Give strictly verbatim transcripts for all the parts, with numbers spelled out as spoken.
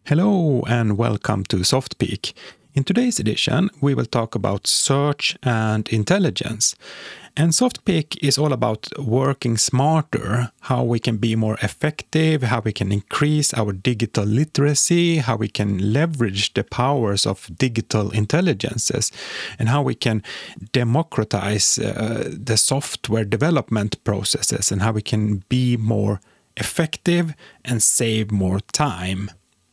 Hello and welcome to SoftPeak. In today's edition, we will talk about search and intelligence. And SoftPeak is all about working smarter, how we can be more effective, how we can increase our digital literacy, how we can leverage the powers of digital intelligences, and how we can democratize uh, the software development processes, and how we can be more effective and save more time.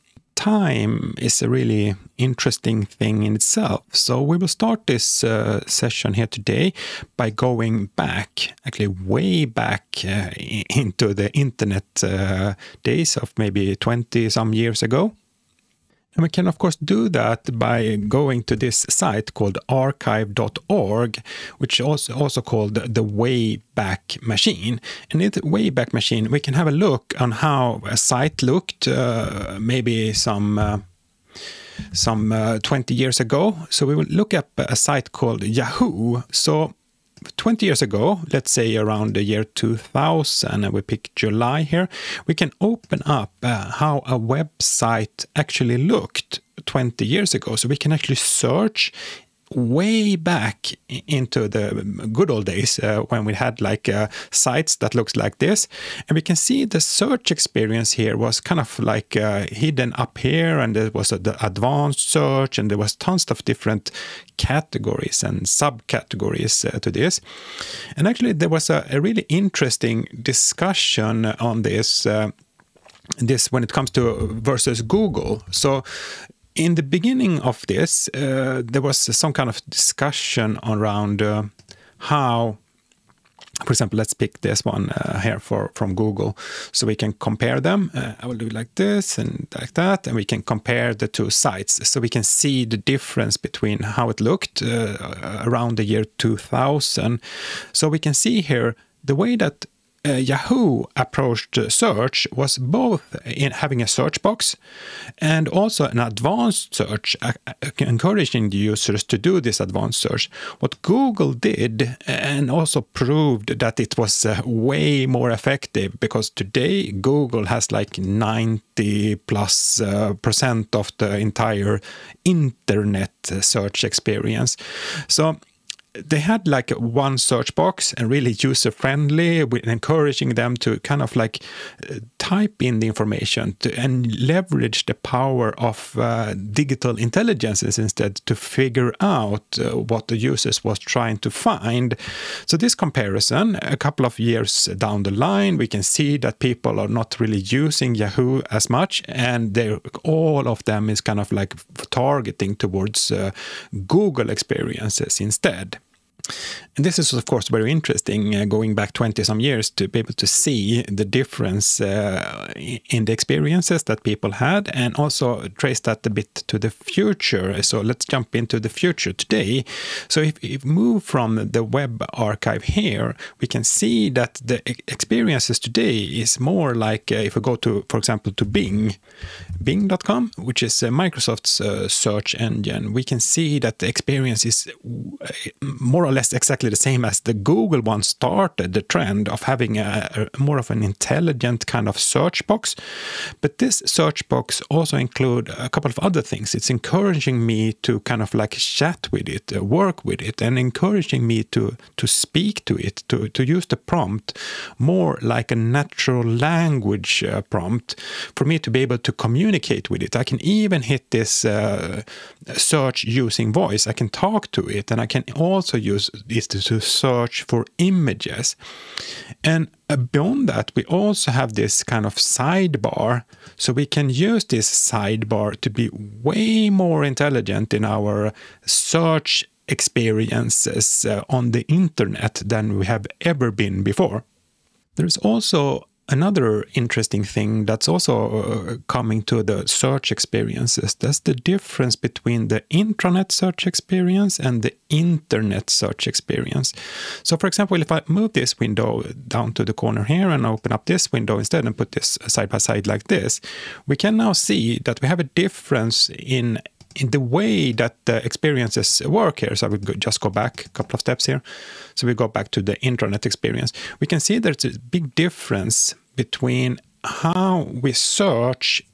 Time is a really interesting thing in itself. So we will start this uh, session here today by going back, actually way back uh, into the internet uh, days of maybe twenty some years ago. And we can, of course, do that by going to this site called archive dot org, which is also, also called the Wayback Machine. And in the Wayback Machine, we can have a look on how a site looked uh, maybe some, uh, some uh, twenty years ago. So we will look up a site called Yahoo. So twenty years ago, let's say around the year two thousand, and we pick July here, we can open up uh, how a website actually looked twenty years ago. So we can actually search way back into the good old days uh, when we had like uh, sites that looks like this, and we can see the search experience here was kind of like uh, hidden up here, and there was a, the advanced search, and there was tons of different categories and subcategories uh, to this. And actually there was a, a really interesting discussion on this uh, this when it comes to versus Google. So in the beginning of this, uh, there was some kind of discussion around uh, how, for example, let's pick this one uh, here for from Google, so we can compare them. Uh, I will do it like this and like that, and we can compare the two sites, so we can see the difference between how it looked uh, around the year two thousand. So we can see here the way that Uh, Yahoo approached uh, search was both in having a search box and also an advanced search, uh, encouraging the users to do this advanced search. What Google did, and also proved that it was uh, way more effective, because today Google has like ninety plus uh, percent of the entire internet search experience. So they had like one search box and really user-friendly, encouraging them to kind of like uh, type in the information to, and leverage the power of uh, digital intelligences instead to figure out uh, what the users was trying to find. So this comparison, a couple of years down the line, we can see that people are not really using Yahoo as much, and they're, all of them is kind of like targeting towards uh, Google experiences instead. And this is, of course, very interesting, uh, going back twenty some years, to be able to see the difference uh, in the experiences that people had, and also trace that a bit to the future. So let's jump into the future today. So if we move from the web archive here, we can see that the experiences today is more like uh, if we go to, for example, to Bing, bing dot com, which is uh, Microsoft's uh, search engine, we can see that the experience is more or less exactly the same as the Google one started the trend of having a, a more of an intelligent kind of search box. But this search box also include a couple of other things. It's encouraging me to kind of like chat with it, uh, work with it, and encouraging me to to speak to it, to, to use the prompt more like a natural language uh, prompt for me to be able to communicate with it. I can even hit this uh, search using voice. I can talk to it, and I can also use this to search for images. And beyond that, we also have this kind of sidebar, so we can use this sidebar to be way more intelligent in our search experiences uh, on the internet than we have ever been before. There's also another interesting thing that's also uh, coming to the search experiences. That's the difference between the intranet search experience and the internet search experience. So for example, if I move this window down to the corner here and open up this window instead and put this side by side like this, we can now see that we have a difference in in the way that the experiences work here. So I would go, just go back a couple of steps here. So we go back to the intranet experience. We can see there's a big difference between how we search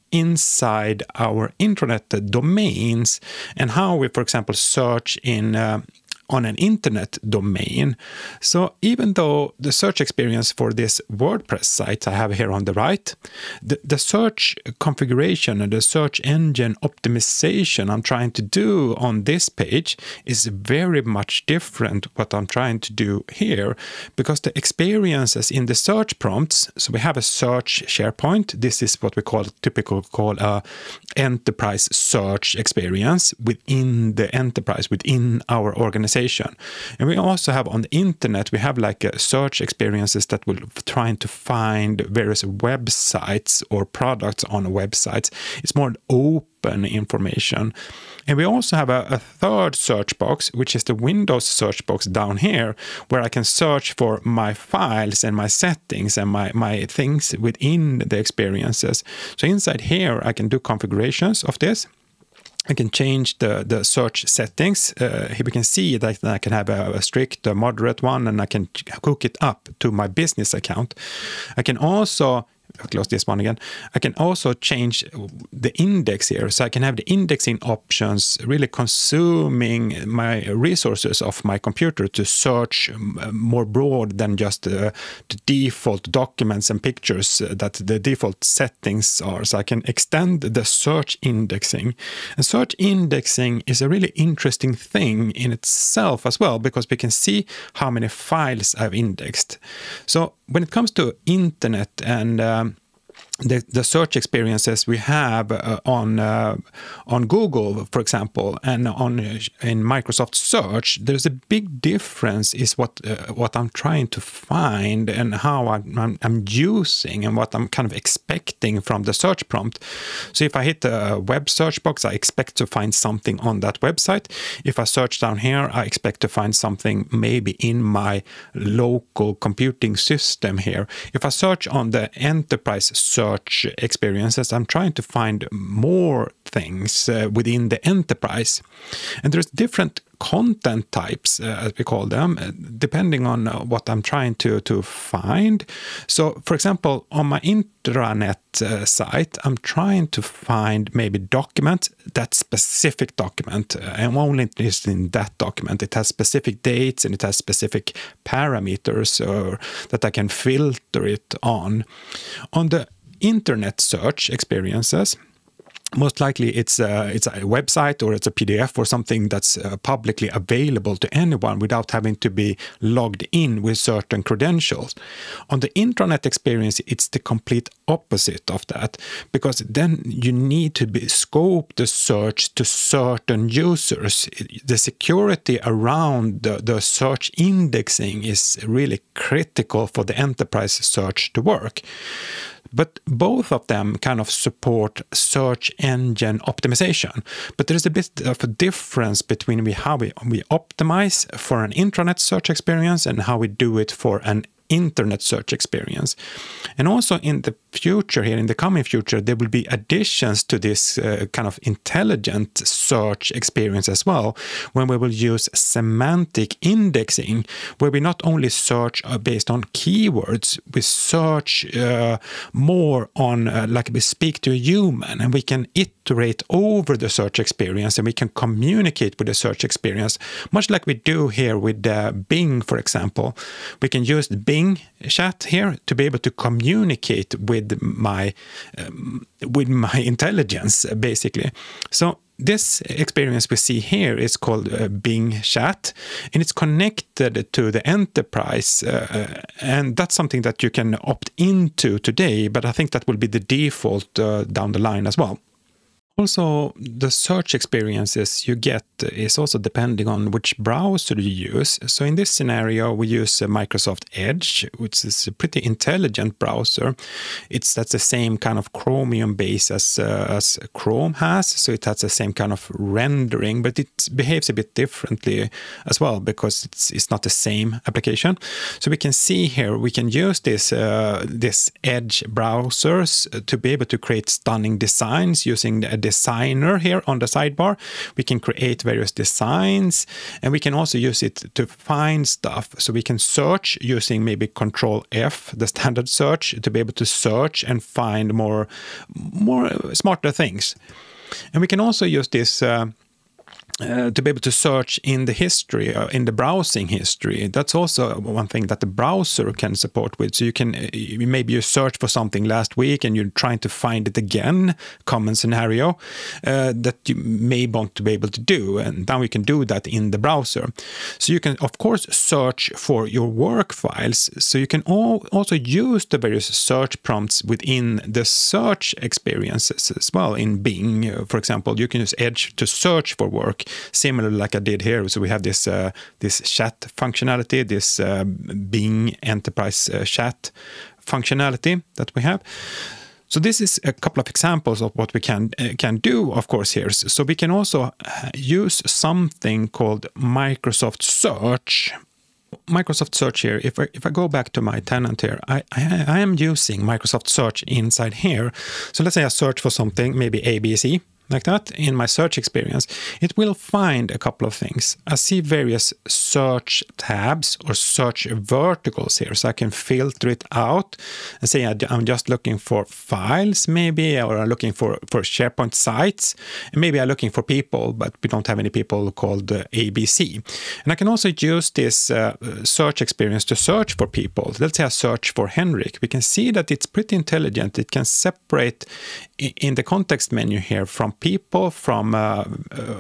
inside our intranet domains and how we, for example, search in uh, on an internet domain. So even though the search experience for this WordPress site I have here on the right, the, the search configuration and the search engine optimization I'm trying to do on this page is very much different what I'm trying to do here, because the experiences in the search prompts, so we have a search SharePoint. This is what we call typical call a enterprise search experience within the enterprise, within our organization. And we also have on the internet, we have like a search experiences that will trying to find various websites or products on websites. It's more open information. And we also have a, a third search box, which is the Windows search box down here, where I can search for my files and my settings and my, my things within the experiences. So inside here, I can do configurations of this. I can change the, the search settings. Uh, here we can see that I can have a, a strict, a moderate one, and I can hook it up to my business account. I can also I'll close this one again. I can also change the index here. So I can have the indexing options really consuming my resources of my computer to search more broad than just uh, the default documents and pictures that the default settings are. So I can extend the search indexing. And search indexing is a really interesting thing in itself as well, because we can see how many files I've indexed. So when it comes to internet and um, The, the search experiences we have uh, on uh, on Google, for example, and on in Microsoft Search, there's a big difference is what uh, what I'm trying to find and how I'm, I'm, I'm using and what I'm kind of expecting from the search prompt. So if I hit a web search box, I expect to find something on that website. If I search down here, I expect to find something maybe in my local computing system here. If I search on the enterprise search experiences, I'm trying to find more things uh, within the enterprise. And there's different content types, uh, as we call them, uh, depending on uh, what I'm trying to, to find. So, for example, on my intranet uh, site, I'm trying to find maybe document, that specific document. Uh, I'm only interested in that document. It has specific dates and it has specific parameters uh, that I can filter it on. On the internet search experiences, most likely it's a, it's a website or it's a P D F or something that's uh, publicly available to anyone without having to be logged in with certain credentials. On the intranet experience, it's the complete opposite of that, because then you need to be scope the search to certain users. The security around the, the search indexing is really critical for the enterprise search to work. But both of them kind of support search engine optimization. But there's a bit of a difference between we, how we, we optimize for an intranet search experience and how we do it for an internet search experience. And also in the future here, in the coming future, there will be additions to this uh, kind of intelligent search experience as well, when we will use semantic indexing, where we not only search uh, based on keywords, we search uh, more on, uh, like we speak to a human, and we can iterate over the search experience and we can communicate with the search experience, much like we do here with uh, Bing, for example. We can use the Bing chat here to be able to communicate with with my um, with my intelligence, basically. So this experience we see here is called uh, Bing Chat, and it's connected to the enterprise, uh, and that's something that you can opt into today, but I think that will be the default uh, down the line as well. Also, the search experiences you get is also depending on which browser you use. So in this scenario, we use Microsoft Edge, which is a pretty intelligent browser. It's that's the same kind of Chromium base as, uh, as Chrome has, so it has the same kind of rendering, but it behaves a bit differently as well because it's, it's not the same application. So we can see here, we can use this, uh, this Edge browsers to be able to create stunning designs using the designer here on the sidebar. We can create various designs, and we can also use it to find stuff. So we can search using maybe Control F, the standard search, to be able to search and find more, more smarter things. And we can also use this uh, Uh, to be able to search in the history, uh, in the browsing history. That's also one thing that the browser can support with. So you can, uh, maybe you search for something last week and you're trying to find it again, common scenario, uh, that you may want to be able to do. And now we can do that in the browser. So you can, of course, search for your work files. So you can all also use the various search prompts within the search experiences as well. In Bing, uh, for example, you can use Edge to search for work, similar like I did here. So we have this uh, this chat functionality, this uh, Bing Enterprise uh, chat functionality that we have. So this is a couple of examples of what we can uh, can do, of course, here. So we can also use something called Microsoft Search. Microsoft Search here, if I, if I go back to my tenant here, I, I, I am using Microsoft Search inside here. So let's say I search for something, maybe A B C, like that, in my search experience, it will find a couple of things. I see various search tabs or search verticals here, so I can filter it out and say I'm just looking for files maybe, or I'm looking for, for SharePoint sites, and maybe I'm looking for people, but we don't have any people called uh, A B C. And I can also use this uh, search experience to search for people. Let's say I search for Henrik. We can see that it's pretty intelligent. It can separate in the context menu here from people from uh, uh,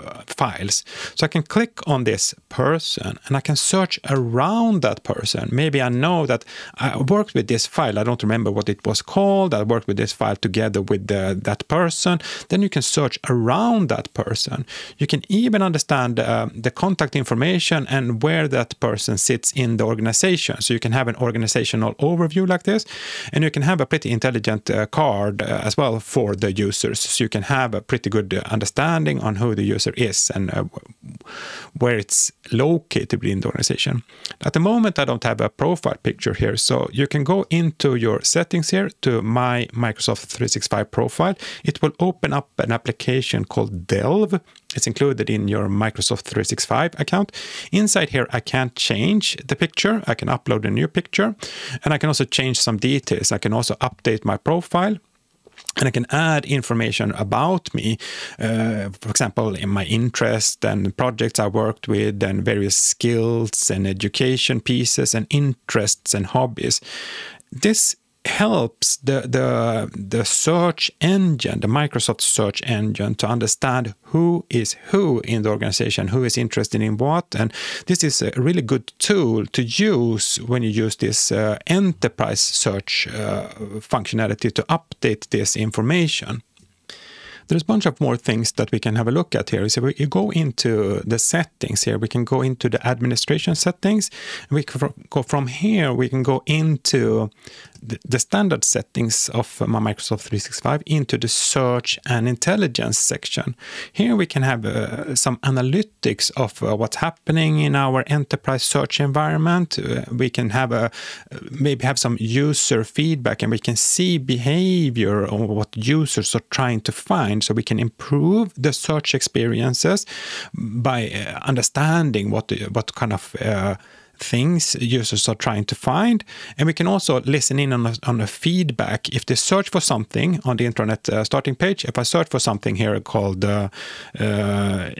files. So I can click on this person and I can search around that person. Maybe I know that I worked with this file. I don't remember what it was called. I worked with this file together with the, that person. Then you can search around that person. You can even understand uh, the contact information and where that person sits in the organization. So you can have an organizational overview like this, and you can have a pretty intelligent uh, card uh, as well for the users. So you can have a pretty good understanding on who the user is and uh, where it's located within the organization. At the moment, I don't have a profile picture here, so you can go into your settings here to my Microsoft three sixty-five profile. It will open up an application called Delve. It's included in your Microsoft three sixty-five account. Inside here, I can change the picture. I can upload a new picture, and I can also change some details. I can also update my profile. And I can add information about me, uh, for example, in my interest and projects I worked with, and various skills and education pieces and interests and hobbies. This helps the, the, the search engine, the Microsoft search engine, to understand who is who in the organization, who is interested in what. And this is a really good tool to use when you use this uh, enterprise search uh, functionality to update this information. There's a bunch of more things that we can have a look at here. So we go into the settings here. We can go into the administration settings. We can go from here. We can go into the standard settings of my Microsoft three sixty-five into the search and intelligence section. Here we can have uh, some analytics of uh, what's happening in our enterprise search environment. Uh, we can have a maybe have some user feedback, and we can see behavior or what users are trying to find, so we can improve the search experiences by uh, understanding what what kind of uh, things users are trying to find. And we can also listen in on a, on a feedback. If they search for something on the intranet uh, starting page, if I search for something here called uh, uh,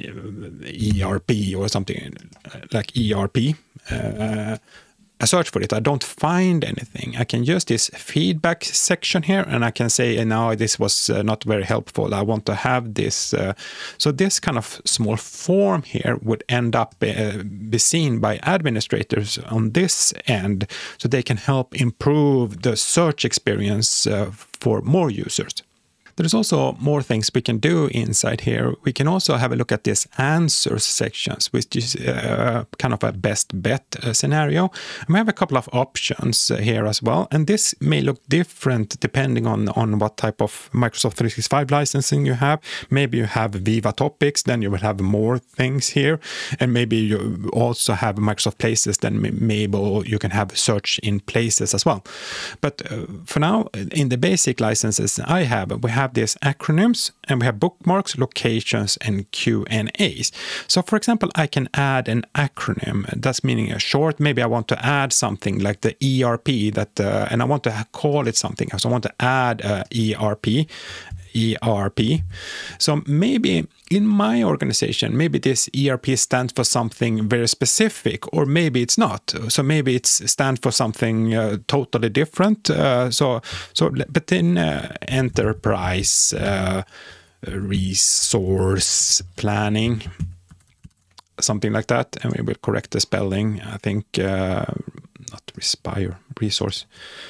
E R P or something like E R P, uh, I search for it, I don't find anything. I can use this feedback section here, and I can say, no, this was uh, not very helpful. I want to have this. Uh, so this kind of small form here would end up uh, be seen by administrators on this end, so they can help improve the search experience uh, for more users. There's also more things we can do inside here. We can also have a look at this answers sections, which is uh, kind of a best bet uh, scenario. And we have a couple of options uh, here as well. And this may look different depending on, on what type of Microsoft three sixty-five licensing you have. Maybe you have Viva Topics, then you will have more things here. And maybe you also have Microsoft Places, then maybe you can have search in Places as well. But uh, for now, in the basic licenses I have, we have have these acronyms, and we have bookmarks, locations, and Q and A's. So for example, I can add an acronym. That's meaning a short. Maybe I want to add something like the E R P, that, uh, and I want to call it something. So I want to add a E R P. E R P. So maybe in my organization, maybe this E R P stands for something very specific, or maybe it's not. So maybe it stands for something uh, totally different. Uh, so, so, but in uh, enterprise uh, resource planning, something like that, and we will correct the spelling. I think uh, not respire, resource,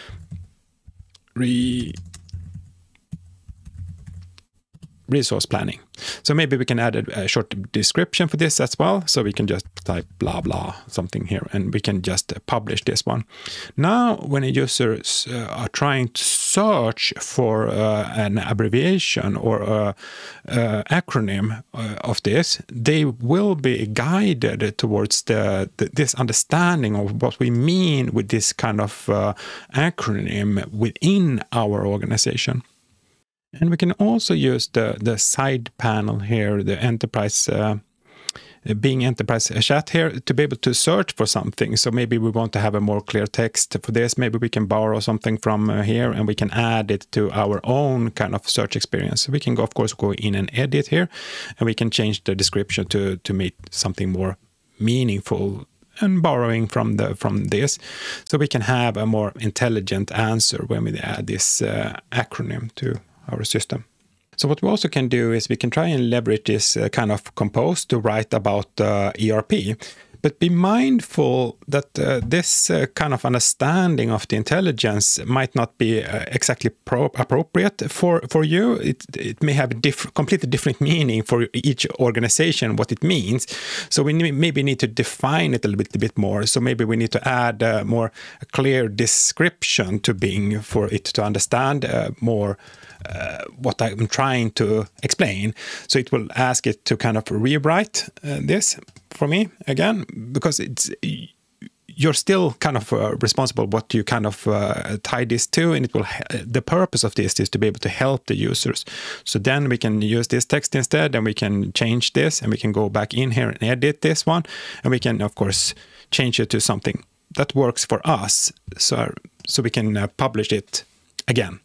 re. resource planning. So maybe we can add a, a short description for this as well. So we can just type blah, blah, something here, and we can just uh, publish this one. Now, when a user uh, are trying to search for uh, an abbreviation or a, a acronym uh, of this, they will be guided towards the, the this understanding of what we mean with this kind of uh, acronym within our organization. And we can also use the, the side panel here, the enterprise, uh, being enterprise chat here, to be able to search for something. So maybe we want to have a more clear text for this. Maybe we can borrow something from uh, here, and we can add it to our own kind of search experience. So we can, go, of course, go in and edit here, and we can change the description to, to make something more meaningful and borrowing from the from this. So we can have a more intelligent answer when we add this uh, acronym to our system. So what we also can do is we can try and leverage this uh, kind of compose to write about uh, E R P, but be mindful that uh, this uh, kind of understanding of the intelligence might not be uh, exactly pro appropriate for, for you. It, it may have a diff completely different meaning for each organization, what it means. So we need, maybe need to define it a little bit, a bit more. So maybe we need to add a more a clear description to Bing for it to understand uh, more Uh, what I'm trying to explain. So it will ask it to kind of rewrite uh, this for me again, because it's you're still kind of uh, responsible what you kind of uh, tie this to, and it will. The purpose of this is to be able to help the users. So then we can use this text instead, and we can change this, and we can go back in here and edit this one, and we can of course change it to something that works for us. So so we can uh, publish it again.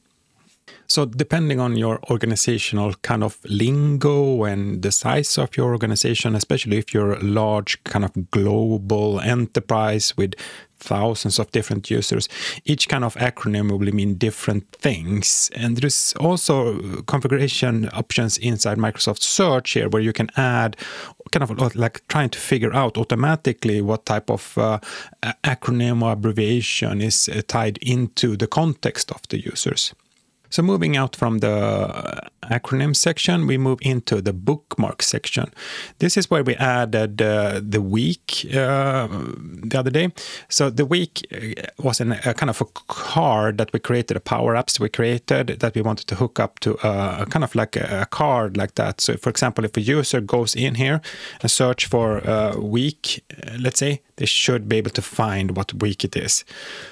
So depending on your organizational kind of lingo and the size of your organization, especially if you're a large kind of global enterprise with thousands of different users, each kind of acronym will mean different things. And there's also configuration options inside Microsoft Search here, where you can add kind of like trying to figure out automatically what type of uh, acronym or abbreviation is uh, tied into the context of the users. So moving out from the acronym section, we move into the bookmark section. This is where we added uh, the week uh, the other day. So the week was an, a kind of a card that we created, a power apps we created that we wanted to hook up to a, a kind of like a, a card like that. So for example, if a user goes in here and search for a week, let's say, they should be able to find what week it is.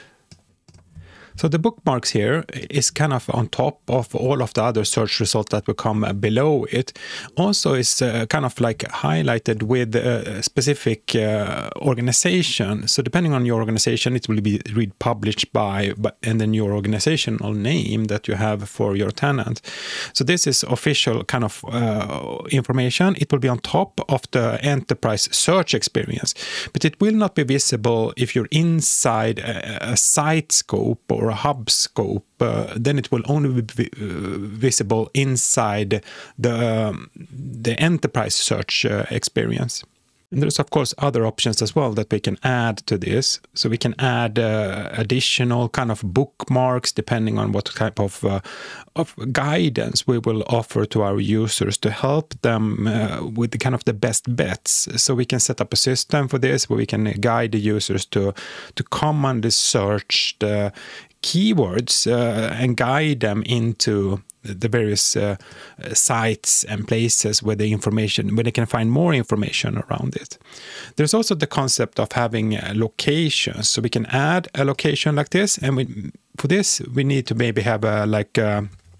So the bookmarks here is kind of on top of all of the other search results that will come below it. Also is uh, kind of like highlighted with a specific uh, organization. So depending on your organization, it will be read published by, and then your organizational name that you have for your tenant. So this is official kind of uh, information. It will be on top of the enterprise search experience, but it will not be visible if you're inside a, a site scope or a hub scope. Uh, then it will only be uh, visible inside the um, the enterprise search uh, experience. And there's of course other options as well that we can add to this. So we can add uh, additional kind of bookmarks depending on what type of uh, of guidance we will offer to our users to help them uh, with the kind of the best bets. So we can set up a system for this where we can guide the users to to commonly search the keywords uh, and guide them into the various uh, sites and places where the information, where they can find more information around it. There's also the concept of having uh, locations. So we can add a location like this, and we, for this we need to maybe have a like a,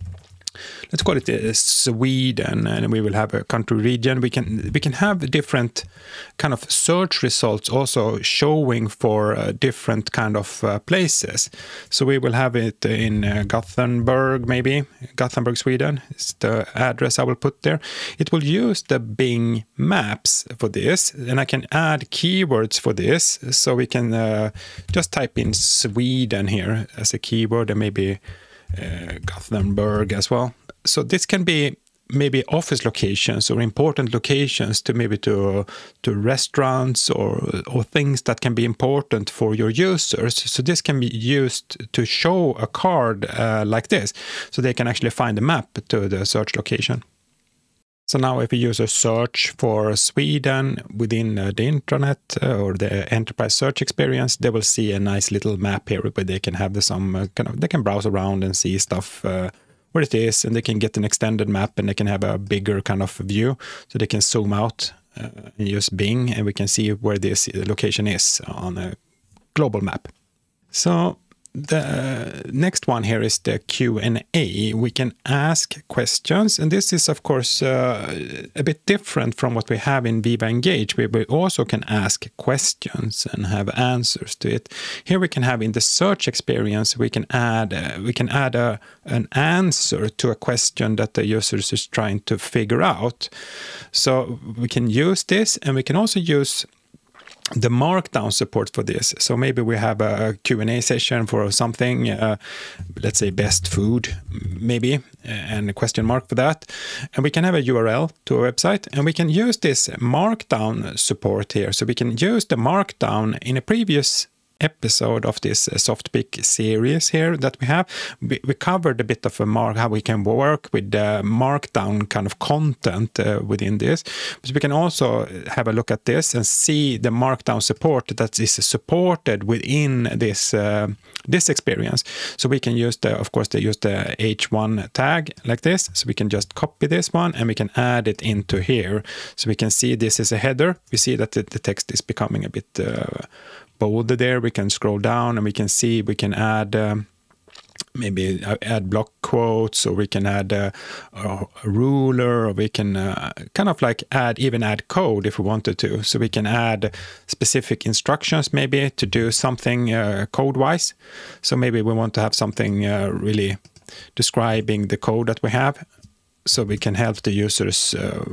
let's call it uh, Sweden, and we will have a country region. We can we can have different kind of search results also showing for uh, different kind of uh, places. So we will have it in uh, Gothenburg, maybe Gothenburg, Sweden is the address I will put there. It will use the Bing Maps for this, and I can add keywords for this. So we can uh, just type in Sweden here as a keyword, and maybe Uh, Gothenburg as well. So this can be maybe office locations or important locations to maybe to to restaurants or or things that can be important for your users. So this can be used to show a card uh, like this, so they can actually find a map to the search location. So now if a user search for Sweden within uh, the intranet uh, or the enterprise search experience, they will see a nice little map here where they can have the, some uh, kind of, they can browse around and see stuff uh, where it is, and they can get an extended map, and they can have a bigger kind of view, so they can zoom out uh, and use Bing, and we can see where this location is on a global map. So the next one here is the Q and A. We can ask questions, and this is of course uh, a bit different from what we have in Viva Engage, where we also can ask questions and have answers to it. Here we can have in the search experience, we can add uh, we can add a, an answer to a question that the user is trying to figure out. So we can use this, and we can also use the markdown support for this. So maybe we have a Q and A session for something, uh, let's say best food, maybe, and a question mark for that. And we can have a U R L to a website, and we can use this markdown support here. So we can use the markdown in a previous episode of this uh, SoftPeak series here that we have. We, we covered a bit of a mark, how we can work with the markdown kind of content uh, within this. But we can also have a look at this and see the markdown support that is supported within this uh, this experience. So we can use the, of course, they use the H one tag like this. So we can just copy this one and we can add it into here. So we can see this is a header. We see that the, the text is becoming a bit uh, bolder there. We can scroll down and we can see we can add um, maybe add block quotes, or we can add uh, a ruler, or we can uh, kind of like add even add code if we wanted to. So we can add specific instructions maybe to do something uh, code-wise. So maybe we want to have something uh, really describing the code that we have, so we can help the users uh,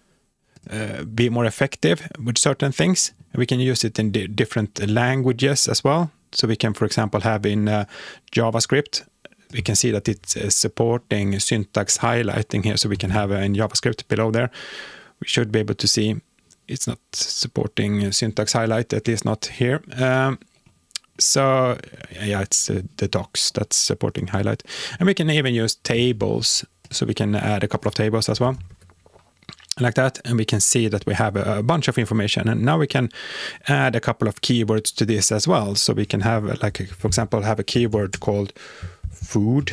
uh, be more effective with certain things. We can use it in di different languages as well. So we can, for example, have in uh, JavaScript, we can see that it's uh, supporting syntax highlighting here. So we can have uh, in JavaScript below there, we should be able to see it's not supporting syntax highlight, at least not here. Um, so yeah, it's uh, the docs that's supporting highlight. And we can even use tables. So we can add a couple of tables as well, like that, and we can see that we have a bunch of information. And now we can add a couple of keywords to this as well. So we can have, like, for example, have a keyword called food,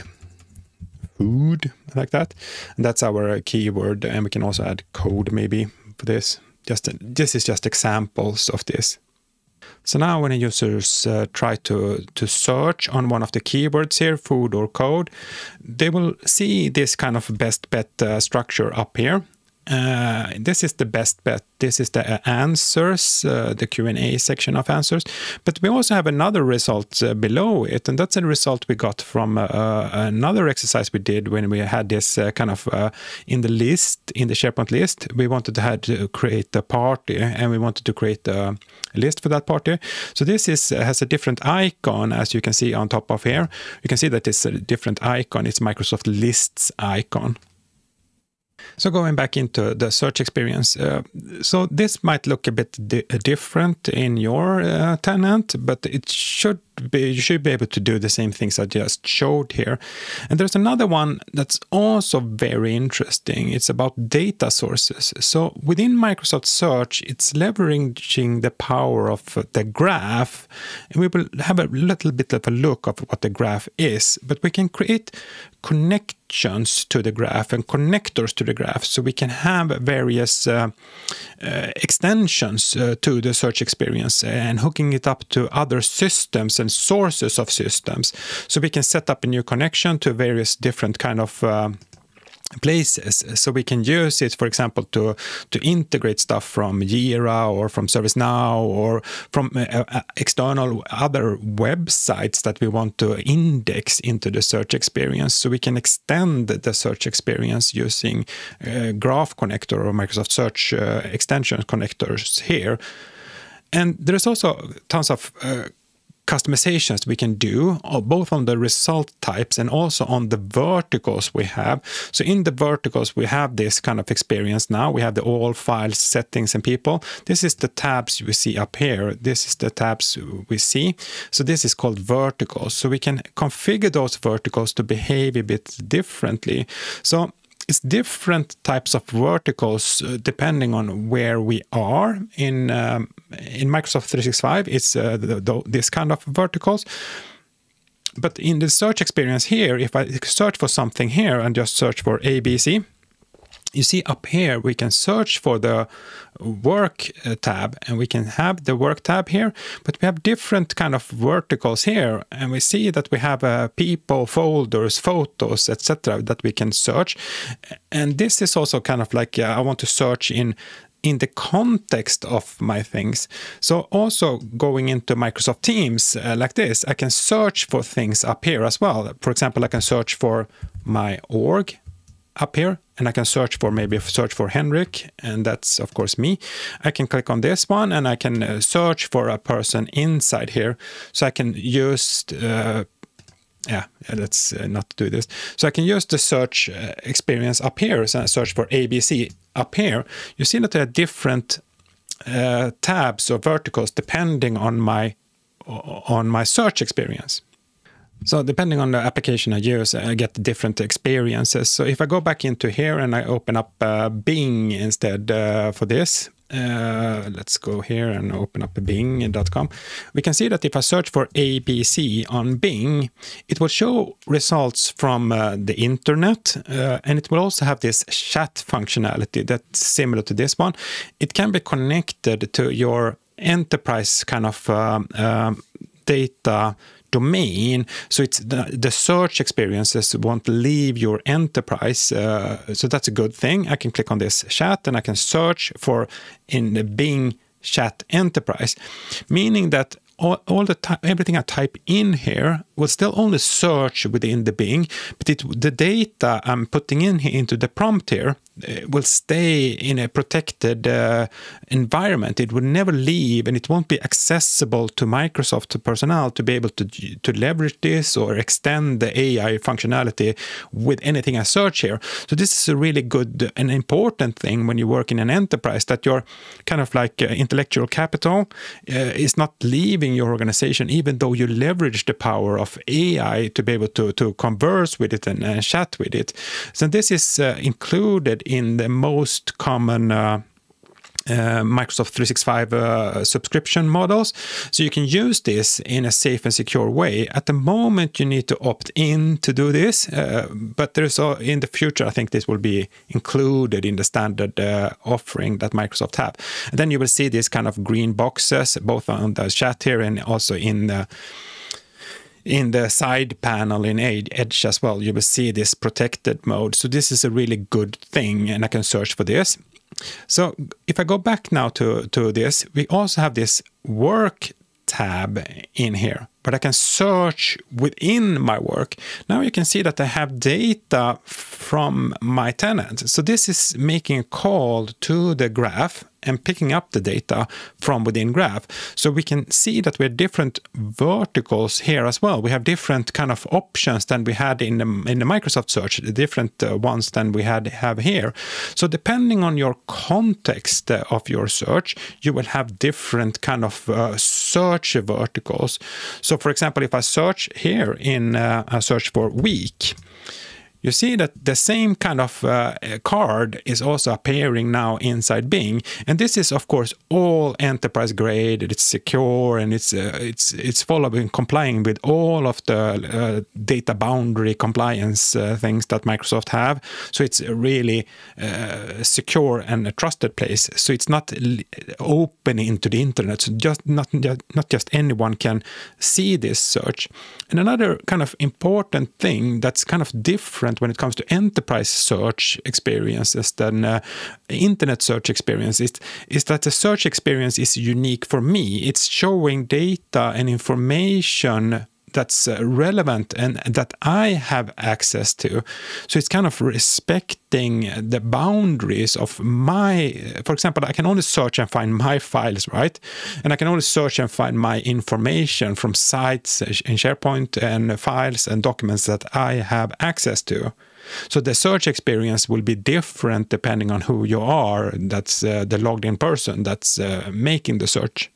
food, like that. And that's our keyword. And we can also add code maybe for this. Just this is just examples of this. So now when users uh, try to, to search on one of the keywords here, food or code, they will see this kind of best bet uh, structure up here. Uh, this is the best bet. This is the uh, answers, uh, the Q and A section of answers. But we also have another result uh, below it, and that's a result we got from uh, another exercise we did when we had this uh, kind of uh, in the list, in the SharePoint list. We wanted to, had to create a party, and we wanted to create a list for that party. So this is uh, has a different icon, as you can see on top of here. You can see that it's a different icon. It's Microsoft Lists icon. So going back into the search experience, uh, so this might look a bit di different in your uh, tenant, but it should be, you should be able to do the same things I just showed here. And there's another one that's also very interesting. It's about data sources. So within Microsoft Search, it's leveraging the power of the graph. And we will have a little bit of a look of what the graph is, but we can create connections to the graph and connectors to the graph, so we can have various uh, uh, extensions uh, to the search experience and hooking it up to other systems and sources of systems. So we can set up a new connection to various different kind of uh, places. So we can use it, for example, to to integrate stuff from Jira or from ServiceNow or from uh, uh, external other websites that we want to index into the search experience. So we can extend the search experience using uh, Graph Connector or Microsoft Search uh, extension connectors here. And there's also tons of uh, customizations we can do, both on the result types and also on the verticals we have. So in the verticals, we have this kind of experience now. We have the all files, settings, and people. This is the tabs we see up here. This is the tabs we see. So this is called verticals. So we can configure those verticals to behave a bit differently. So it's different types of verticals uh, depending on where we are. In um, in Microsoft three sixty-five, it's uh, the, the, this kind of verticals. But in the search experience here, if I search for something here and just search for A B C, you see up here we can search for the work uh, tab, and we can have the work tab here, but we have different kind of verticals here, and we see that we have uh, people, folders, photos, et cetera that we can search. And this is also kind of like uh, I want to search in in the context of my things. So also going into Microsoft Teams uh, like this, I can search for things up here as well. For example, I can search for my org up here, and I can search for maybe search for Henrik, and that's of course me. I can click on this one, and I can uh, search for a person inside here. So I can use uh, yeah, let's uh, not do this. So I can use the search uh, experience up here. So I search for A B C up here. You see that there are different uh, tabs or verticals depending on my on my search experience. So depending on the application I use, I get different experiences. So if I go back into here and I open up uh, Bing instead uh, for this, uh, let's go here and open up bing dot com. We can see that if I search for A B C on Bing, it will show results from uh, the internet, uh, and it will also have this chat functionality that's similar to this one. It can be connected to your enterprise kind of um, um, data domain, so it's the, the search experiences won't leave your enterprise, uh, so that's a good thing. I can click on this chat and I can search for in the Bing Chat Enterprise, meaning that all, all the time, everything I type in here will still only search within the Bing, but it, the data I'm putting in here into the prompt here uh, will stay in a protected uh, environment. It will never leave, and it won't be accessible to Microsoft personnel to be able to, to leverage this or extend the A I functionality with anything I search here. So this is a really good and important thing when you work in an enterprise, that your kind of like uh, intellectual capital uh, is not leaving your organization, even though you leverage the power of A I to be able to, to converse with it and uh, chat with it. So this is uh, included in the most common uh, uh, Microsoft three sixty-five uh, subscription models. So you can use this in a safe and secure way. At the moment, you need to opt in to do this, uh, but there's uh, in the future, I think this will be included in the standard uh, offering that Microsoft have. And then you will see these kind of green boxes, both on the chat here and also in the In the side panel in Edge as well. You will see this protected mode. So this is a really good thing, and I can search for this. So if I go back now to, to this, we also have this work tab in here, but I can search within my work. Now you can see that I have data from my tenant. So this is making a call to the graph and picking up the data from within graph. So we can see that we have different verticals here as well. We have different kind of options than we had in the, in the Microsoft search, the different uh, ones than we had have here. So depending on your context uh, of your search, you will have different kind of uh, search verticals. So for example, if I search here in uh, a search for week, you see that the same kind of uh, card is also appearing now inside Bing, and this is of course all enterprise grade. It's secure, and it's uh, it's it's following, complying with all of the uh, data boundary compliance uh, things that Microsoft have. So it's a really uh, secure and a trusted place. So it's not open into the internet. So just not not just anyone can see this search. And another kind of important thing that's kind of different different when it comes to enterprise search experiences than uh, internet search experience is, is that the search experience is unique for me. It's showing data and information that's uh, relevant and that I have access to. So it's kind of respecting the boundaries of my, for example, I can only search and find my files, right? And I can only search and find my information from sites in SharePoint and files and documents that I have access to. So the search experience will be different depending on who you are. That's uh, the logged in person that's uh, making the search.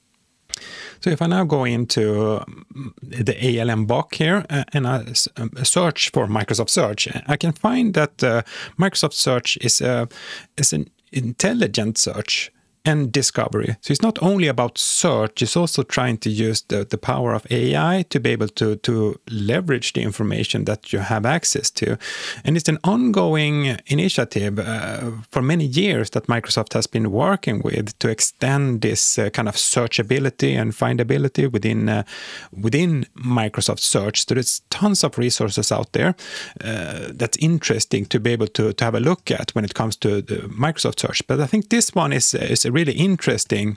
So if I now go into the A L M box here uh, and I uh, search for Microsoft Search, I can find that uh, Microsoft Search is, a, is an intelligent search and discovery. So it's not only about search, it's also trying to use the, the power of A I to be able to, to leverage the information that you have access to. And it's an ongoing initiative uh, for many years that Microsoft has been working with to extend this uh, kind of searchability and findability within, uh, within Microsoft Search. So there's tons of resources out there uh, that's interesting to be able to, to have a look at when it comes to the Microsoft Search. But I think this one is, is a really interesting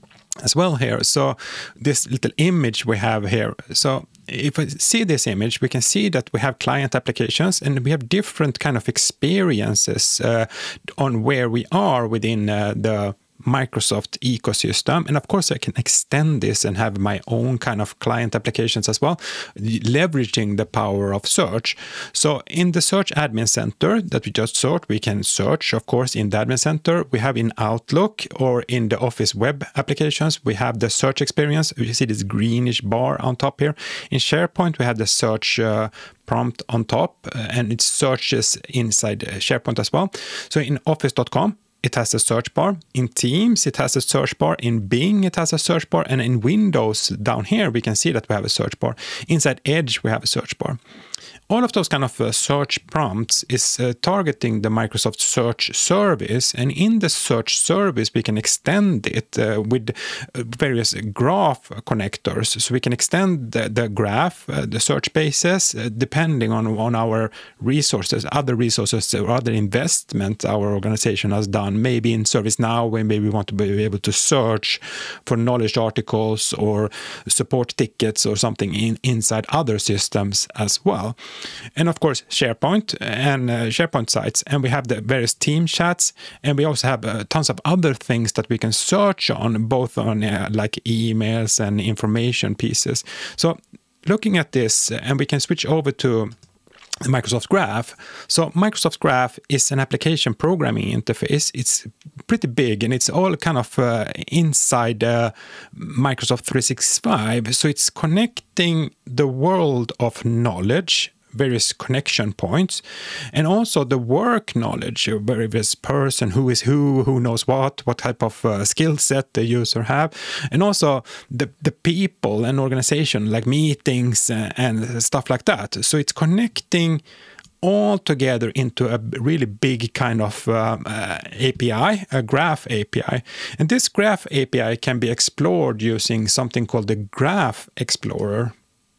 as well here. So this little image we have here. So if we see this image, we can see that we have client applications and we have different kind of experiences uh, on where we are within uh, the Microsoft ecosystem. And of course I can extend this and have my own kind of client applications as well, leveraging the power of search. So in the Search Admin Center that we just saw, we can search, of course, in the Admin Center. We have in Outlook or in the Office web applications, we have the search experience. You see this greenish bar on top here. In SharePoint, we have the search uh, prompt on top uh, and it searches inside SharePoint as well. So in office dot com, it has a search bar. In Teams, it has a search bar. In Bing, it has a search bar. And in Windows, down here, we can see that we have a search bar. Inside Edge, we have a search bar. All of those kind of uh, search prompts is uh, targeting the Microsoft Search service. And in the search service, we can extend it uh, with uh, various graph connectors. So we can extend the, the graph, uh, the search bases, uh, depending on, on our resources, other resources or other investment our organization has done. Maybe in ServiceNow, when maybe we want to be able to search for knowledge articles or support tickets or something in, inside other systems as well. And of course, SharePoint and uh, SharePoint sites. And we have the various team chats. And we also have uh, tons of other things that we can search on, both on uh, like emails and information pieces. So looking at this, and we can switch over to the Microsoft Graph. So Microsoft Graph is an application programming interface. It's pretty big and it's all kind of uh, inside uh, Microsoft three sixty-five. So it's connecting the world of knowledge, various connection points, and also the work knowledge of various person, who is who, who knows what, what type of uh, skill set the user have, and also the, the people and organization, like meetings uh, and stuff like that. So it's connecting all together into a really big kind of um, uh, A P I, a graph A P I. And this graph A P I can be explored using something called the Graph Explorer.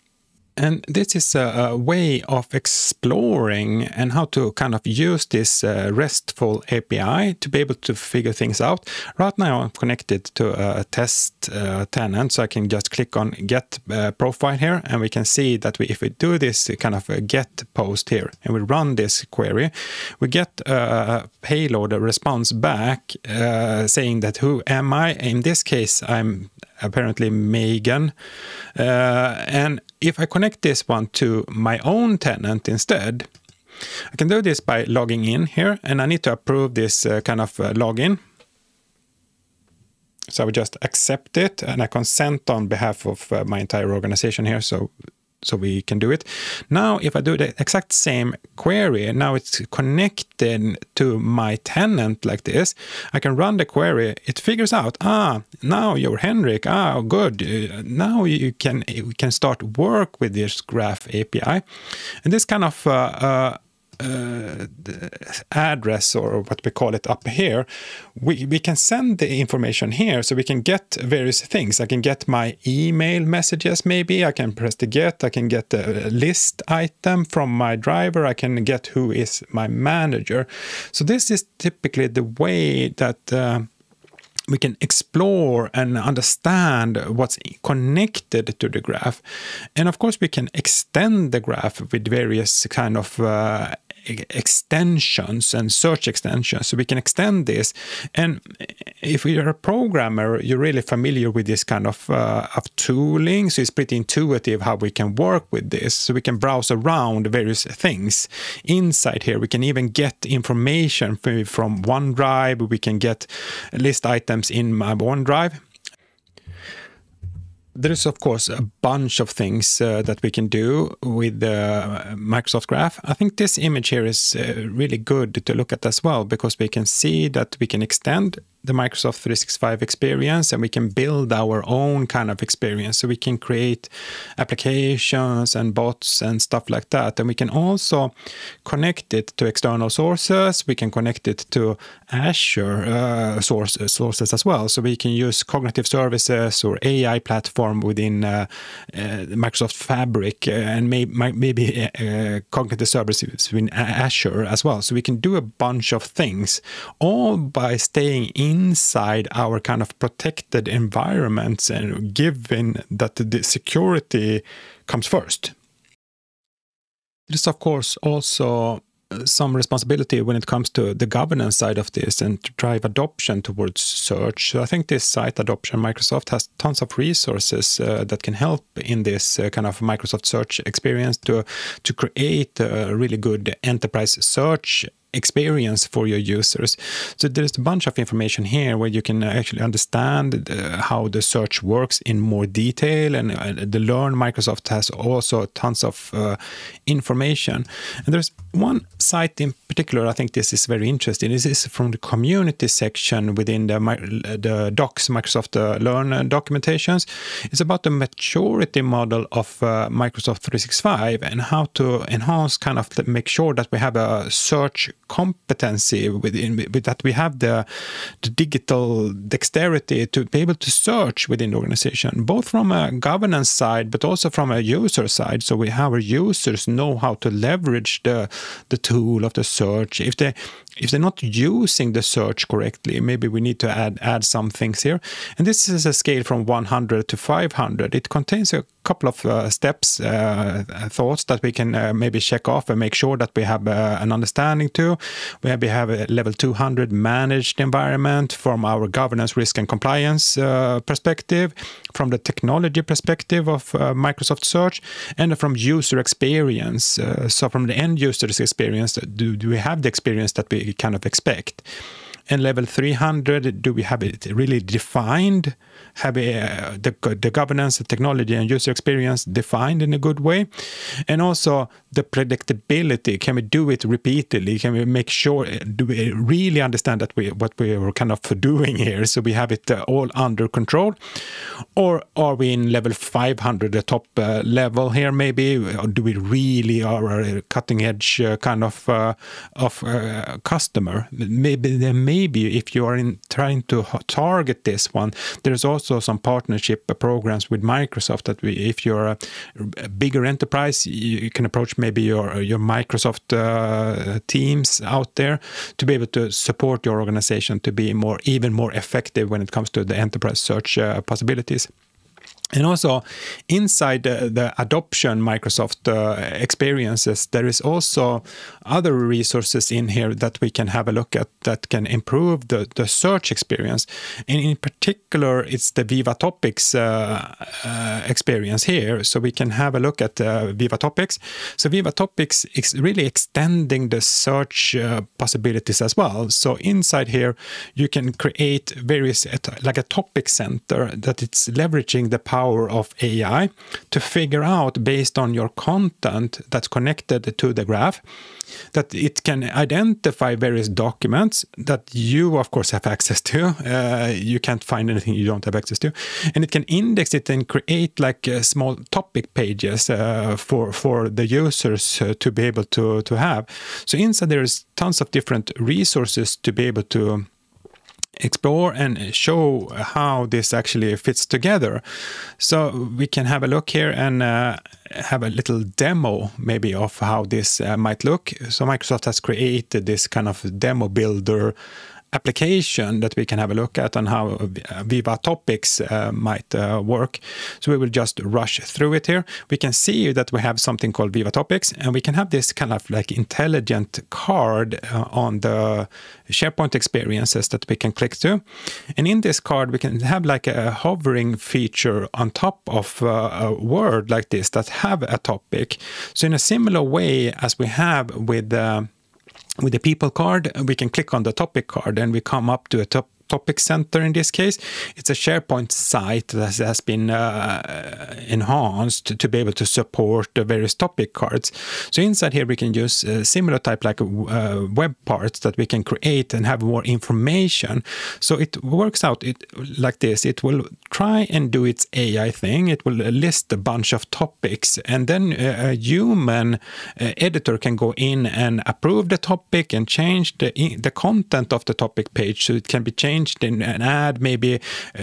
And this is a, a way of exploring and how to kind of use this uh, RESTful A P I to be able to figure things out. Right now I'm connected to a test uh, tenant, so I can just click on get uh, profile here, and we can see that we, if we do this kind of a get post here and we run this query, we get a payload, a response back uh, saying that who am I? In this case, I'm apparently Megan. Uh, and if I connect this one to my own tenant instead, I can do this by logging in here, and I need to approve this uh, kind of uh, login. So I would just accept it, and I consent on behalf of uh, my entire organization here, so so we can do it. Now, if I do the exact same query, now it's connected to my tenant like this, I can run the query. It figures out, ah, now you're Henrik. Ah, good. Uh, now you can we can start work with this Graph A P I. And this kind of uh, uh, uh, address, or what we call it up here, we, we can send the information here, so we can get various things. I can get my email messages, maybe I can press the get, I can get a list item from my driver, I can get who is my manager. So this is typically the way that uh, we can explore and understand what's connected to the graph. And of course, we can extend the graph with various kind of uh, extensions and search extensions. So we can extend this. And if you're a programmer, you're really familiar with this kind of, uh, of tooling. So it's pretty intuitive how we can work with this. So we can browse around various things. Inside here, we can even get information from OneDrive. We can get list items in my OneDrive. There is, of course, a bunch of things uh, that we can do with the Microsoft Graph. I think this image here is uh, really good to look at as well, because we can see that we can extend the Microsoft three sixty-five experience, and we can build our own kind of experience. So we can create applications and bots and stuff like that. And we can also connect it to external sources. We can connect it to Azure uh, source, sources as well. So we can use cognitive services or A I platform within uh, uh, Microsoft Fabric, uh, and may, maybe uh, cognitive services within Azure as well. So we can do a bunch of things, all by staying in inside our kind of protected environments, and given that the security comes first. There's of course also some responsibility when it comes to the governance side of this and to drive adoption towards search. So I think this site adoption, Microsoft has tons of resources uh, that can help in this uh, kind of Microsoft search experience to, to create a really good enterprise search experience for your users. So there's a bunch of information here where you can actually understand uh, how the search works in more detail, and uh, the Learn Microsoft has also tons of uh, information. And there's one site in particular, I think this is very interesting. This is from the community section within the, the Docs, Microsoft uh, Learn uh, documentations. It's about the maturity model of uh, Microsoft three sixty-five and how to enhance, kind of make sure that we have a search competency within, with that we have the, the digital dexterity to be able to search within the organization, both from a governance side, but also from a user side. So we have our users know how to leverage the, the tool of the search. If they If they're not using the search correctly, maybe we need to add add some things here. And this is a scale from one hundred to five hundred. It contains a couple of uh, steps, uh, thoughts that we can uh, maybe check off and make sure that we have uh, an understanding to. We have, we have a level two hundred managed environment from our governance, risk and compliance uh, perspective, from the technology perspective of uh, Microsoft Search, and from user experience. Uh, so from the end user's experience, do, do we have the experience that we kind of expect? And level three hundred, do we have it really defined? Have we, uh, the, the governance, the technology and user experience defined in a good way? And also the predictability, can we do it repeatedly? Can we make sure, do we really understand that we what we were kind of doing here, so we have it uh, all under control? Or are we in level five hundred, the top uh, level here maybe? Or do we really are a cutting edge uh, kind of, uh, of uh, customer? Maybe then maybe if you are in trying to target this one, there's also some partnership programs with Microsoft that we, if you're a, a bigger enterprise, you can approach maybe your your Microsoft uh, teams out there to be able to support your organization to be more even more effective when it comes to the enterprise search uh, possibilities. And also inside the, the adoption Microsoft uh, experiences, there is also other resources in here that we can have a look at that can improve the, the search experience. And in particular, it's the Viva Topics uh, uh, experience here. So we can have a look at uh, Viva Topics. So Viva Topics is really extending the search uh, possibilities as well. So inside here, you can create various, like a topic center that it's leveraging the power power of A I to figure out, based on your content that's connected to the graph, that it can identify various documents that you, of course, have access to. Uh, you can't find anything you don't have access to. And it can index it and create like uh, small topic pages uh, for, for the users uh, to be able to, to have. So inside there is tons of different resources to be able to explore and show how this actually fits together. So we can have a look here and uh, have a little demo maybe of how this uh, might look. So Microsoft has created this kind of demo builder application that we can have a look at on how Viva Topics uh, might uh, work. So we will just rush through it here. We can see that we have something called Viva Topics, and we can have this kind of like intelligent card uh, on the SharePoint experiences that we can click to. And in this card, we can have like a hovering feature on top of uh, a word like this that have a topic. So in a similar way as we have with uh, With the people card, we can click on the topic card and we come up to a top topic center in this case. It's a SharePoint site that has been uh, enhanced to be able to support the various topic cards. So inside here we can use a similar type like uh, web parts that we can create and have more information. So it works out it like this. It will try and do its A I thing. It will list a bunch of topics, and then a human uh, editor can go in and approve the topic and change the, the content of the topic page, so it can be changed in and add maybe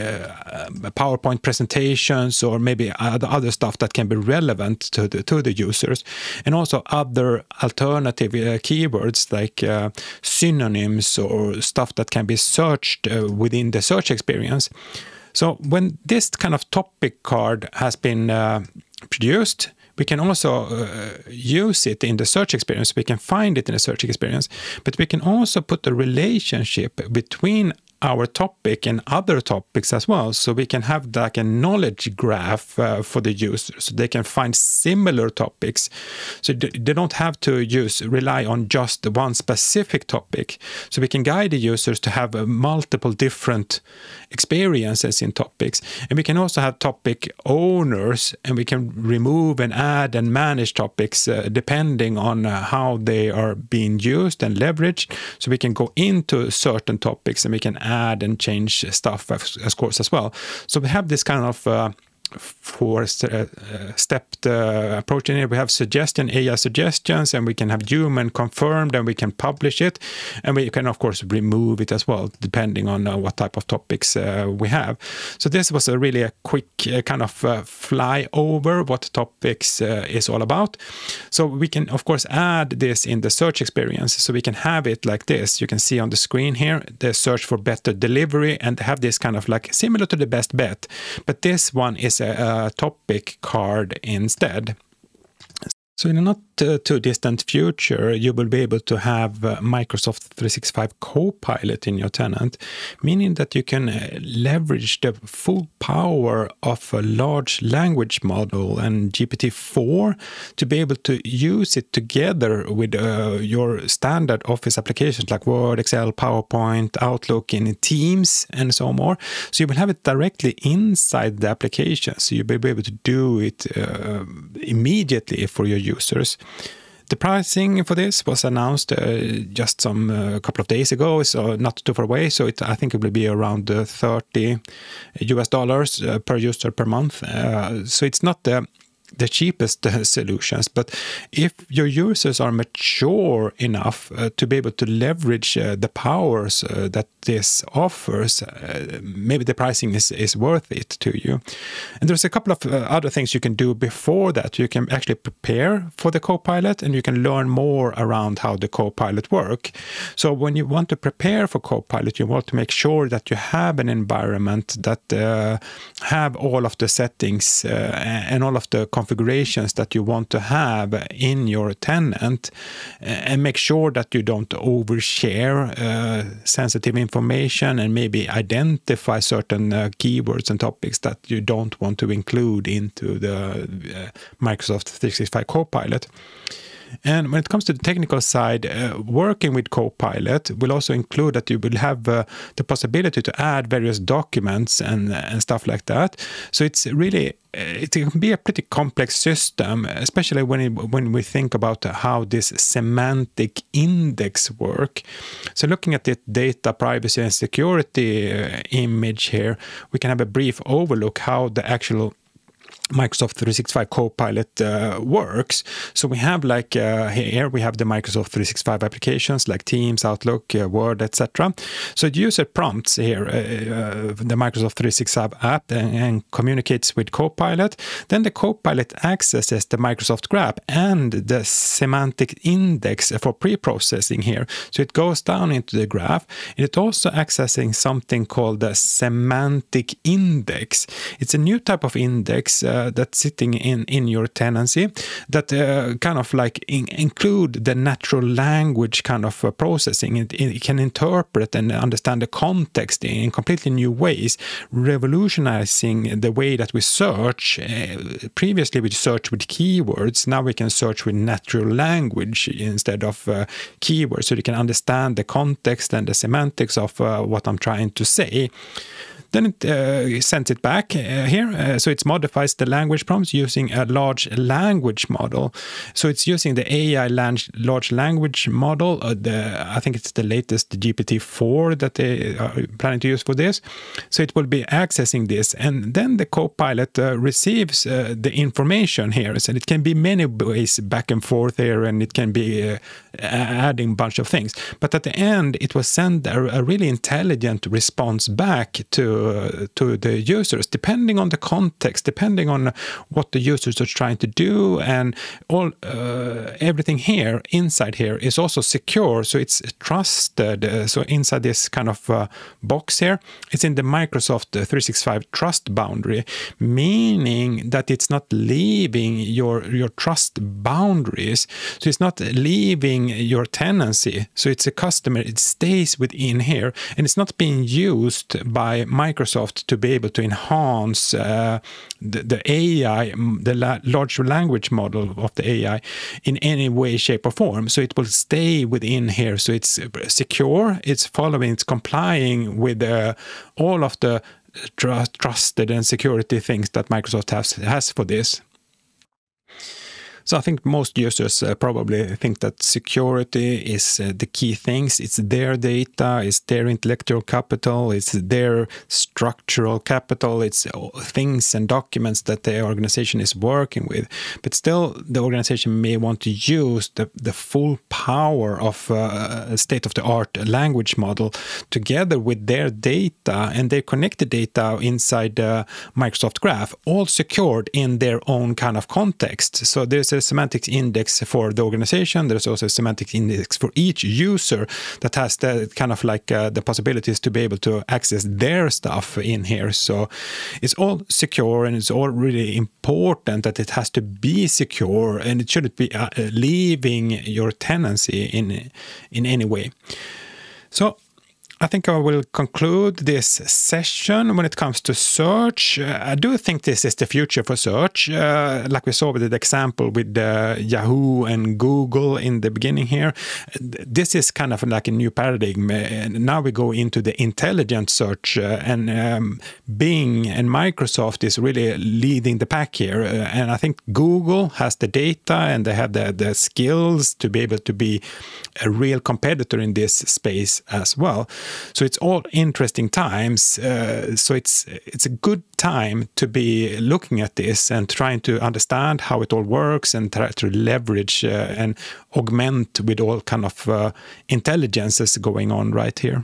uh, PowerPoint presentations or maybe other, other stuff that can be relevant to the, to the users, and also other alternative uh, keywords like uh, synonyms or stuff that can be searched uh, within the search experience. So when this kind of topic card has been uh, produced, we can also uh, use it in the search experience. We can find it in the search experience, but we can also put a relationship between our topic and other topics as well. So we can have like a knowledge graph uh, for the users, so they can find similar topics. So they don't have to use rely on just one specific topic. So we can guide the users to have uh, multiple different experiences in topics. And we can also have topic owners, and we can remove and add and manage topics uh, depending on uh, how they are being used and leveraged. So we can go into certain topics and we can add and change stuff, of course, as well. So we have this kind of uh, four-stepped uh, uh, approach in here. We have suggestion, A I suggestions, and we can have human confirmed, and we can publish it, and we can, of course, remove it as well, depending on uh, what type of topics uh, we have. So this was a really a quick uh, kind of uh, fly over what topics uh, is all about. So we can, of course, add this in the search experience. So we can have it like this. You can see on the screen here, the search for better delivery, and have this kind of like similar to the best bet, but this one is a, a topic card instead. So in a not uh, too distant future, you will be able to have uh, Microsoft three sixty-five Copilot in your tenant, meaning that you can uh, leverage the full power of a large language model and G P T four to be able to use it together with uh, your standard Office applications like Word, Excel, PowerPoint, Outlook, in Teams, and so more. So you will have it directly inside the application, so you'll be able to do it uh, immediately for your users. The pricing for this was announced uh, just some uh, couple of days ago, so not too far away. So it, I think it will be around uh, thirty U S dollars uh, per user per month. Uh, so it's not the the cheapest uh, solutions, but if your users are mature enough uh, to be able to leverage uh, the powers uh, that this offers, uh, maybe the pricing is, is worth it to you. And there's a couple of uh, other things you can do before that. You can actually prepare for the Copilot, and you can learn more around how the Copilot work. So when you want to prepare for Copilot, you want to make sure that you have an environment that uh, have all of the settings uh, and all of the configurations that you want to have in your tenant, and make sure that you don't overshare uh, sensitive information and maybe identify certain uh, keywords and topics that you don't want to include into the uh, Microsoft three sixty-five Copilot. And when it comes to the technical side, uh, working with Copilot will also include that you will have uh, the possibility to add various documents and, and stuff like that. So it's really, it can be a pretty complex system, especially when it, when we think about how this semantic index work. So looking at the data privacy and security uh, image here, we can have a brief overlook how the actual Microsoft three sixty-five Copilot uh, works. So we have like uh, here we have the Microsoft three sixty-five applications like Teams, Outlook, uh, Word, et cetera. So the user prompts here uh, uh, the Microsoft three sixty-five app and, and communicates with Copilot. Then the Copilot accesses the Microsoft Graph and the semantic index for pre-processing here. So it goes down into the graph. It also accessing something called the semantic index. It's a new type of index uh, Uh, that's sitting in, in your tenancy that uh, kind of like in, include the natural language kind of uh, processing. It, it can interpret and understand the context in completely new ways, revolutionizing the way that we search. Uh, previously we searched with keywords, now we can search with natural language instead of uh, keywords, so you can understand the context and the semantics of uh, what I'm trying to say. Then it uh, sends it back uh, here, uh, so it modifies the language prompts using a large language model. So it's using the A I large language model. Uh, the, I think it's the latest G P T four that they are planning to use for this. So it will be accessing this, and then the Copilot uh, receives uh, the information here. So it can be many ways back and forth here, and it can be uh, adding a bunch of things. But at the end, it will send a, a really intelligent response back to Uh, to the users, depending on the context, depending on what the users are trying to do, and all uh, everything here inside here is also secure, so it's trusted. Uh, so inside this kind of uh, box here, it's in the Microsoft three sixty-five trust boundary, meaning that it's not leaving your your trust boundaries. So it's not leaving your tenancy. So it's a customer, it stays within here, and it's not being used by Microsoft to be able to enhance uh, the, the A I, the la large language model of the A I in any way, shape or form. So it will stay within here. So it's secure, it's following, it's complying with uh, all of the tr trusted and security things that Microsoft has, has for this. So I think most users uh, probably think that security is uh, the key things. It's their data, it's their intellectual capital, it's their structural capital, it's things and documents that the organization is working with. But still, the organization may want to use the, the full power of uh, a state-of-the-art language model together with their data and their connected data inside the Microsoft Graph, all secured in their own kind of context. So there's a semantic index for the organization. There's also a semantic index for each user that has the kind of like uh, the possibilities to be able to access their stuff in here. So it's all secure, and it's all really important that it has to be secure, and it shouldn't be uh, leaving your tenancy in in any way. So I think I will conclude this session when it comes to search. Uh, I do think this is the future for search, uh, like we saw with the example with uh, Yahoo and Google in the beginning here. This is kind of like a new paradigm. And now we go into the intelligent search, uh, and um, Bing and Microsoft is really leading the pack here. Uh, and I think Google has the data and they have the, the skills to be able to be a real competitor in this space as well. So it's all interesting times. Uh, so it's it's a good time to be looking at this and trying to understand how it all works and try to leverage uh, and augment with all kind of uh, intelligences going on right here.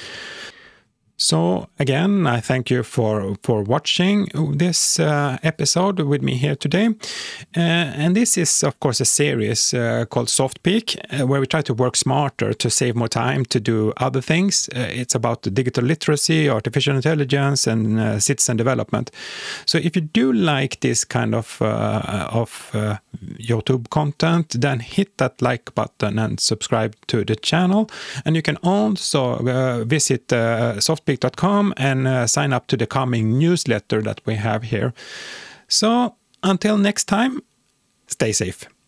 So again, I thank you for, for watching this uh, episode with me here today. Uh, and this is, of course, a series uh, called SoftPeak, uh, where we try to work smarter to save more time to do other things. Uh, it's about digital literacy, artificial intelligence, and uh, citizen development. So if you do like this kind of, uh, of uh, YouTube content, then hit that like button and subscribe to the channel. And you can also uh, visit uh, SoftPeak dot com and uh, sign up to the coming newsletter that we have here. So until next time, stay safe.